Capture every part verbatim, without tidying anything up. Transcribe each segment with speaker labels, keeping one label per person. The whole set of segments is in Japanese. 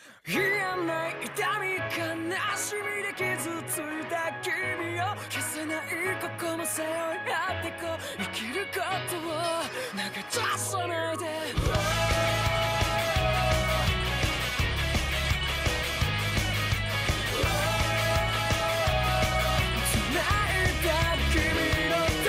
Speaker 1: 言えない痛み悲しみで傷ついた君を消せない過去も背負い合ってこう生きることを投げ出さないで繋いだ君の手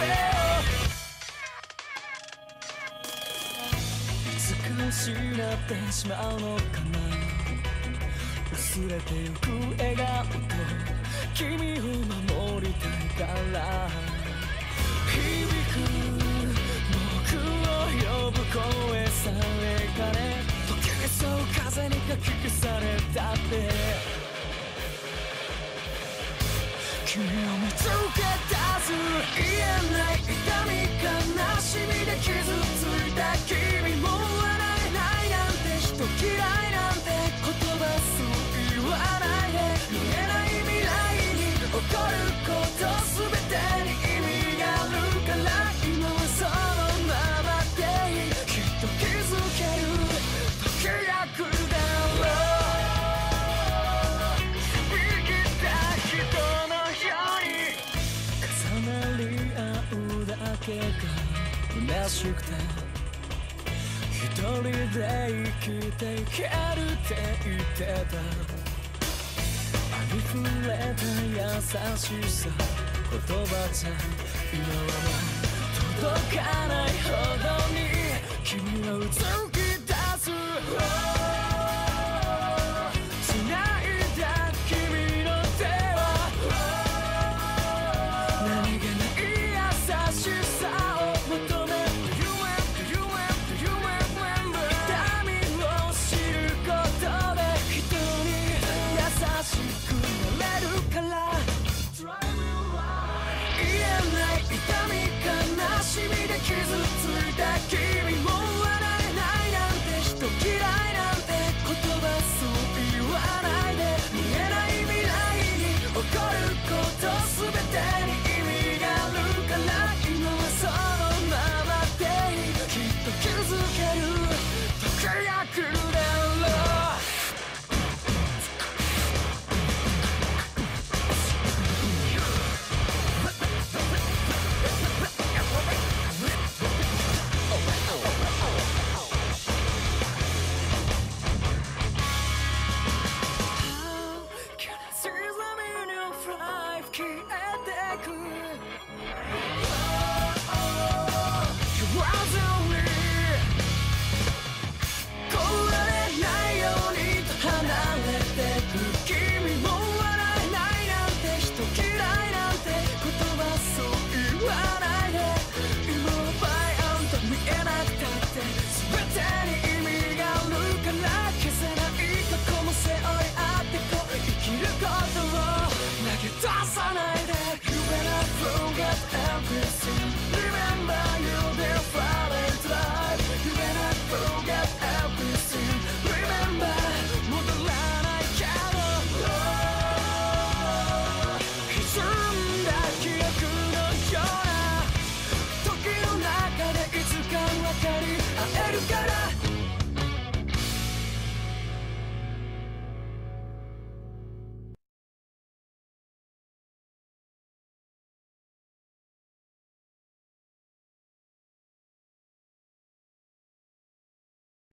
Speaker 1: をいつか失ってしまうのかな薄れてゆく笑顔と君を守りたいから響く僕を呼ぶ声さえかね時にそう風にかき消されたって君を見つけ出す言えない痛み悲しみで傷ついた君も笑えないなんて人嫌いなんて言葉そう言わないで見えない未来に起こること全てに意味があるから今はそのままでいいきっと気づける時が来るだろう響きた人のように重なり合うだけが虚しくて一人で生きていけるって言ってた溢れた優しさ言葉じゃ今はもう届かないほどに君を突き出す繋いだ君の手は何気ない優しさを求め傷ついた君も笑えないなんて人嫌いなんて言葉そう言わないで見えない未来に起こること全てに意味があるから今はそのままでいいきっと気づける時が来るだろう全てに